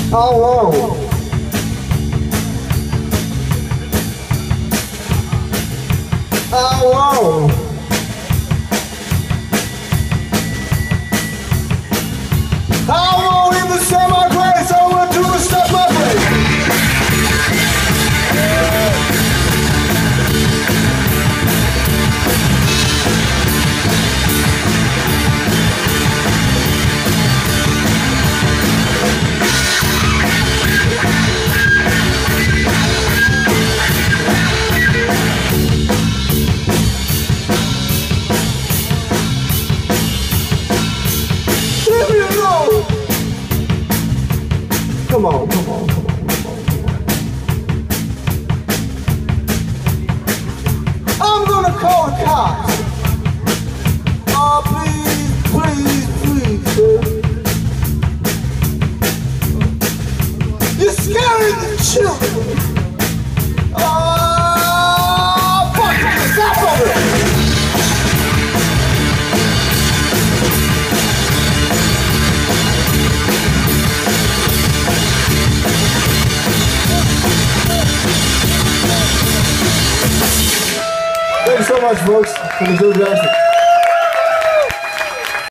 How long? How long? How long in the semi-place I want to stop my break? Come on, come on, come on, come on, come on. I'm gonna call the cops. Oh, please, please, please, sir. You're scaring the children. Oh, fuck it, stop over it. Thank you so much, folks, for the good gracias.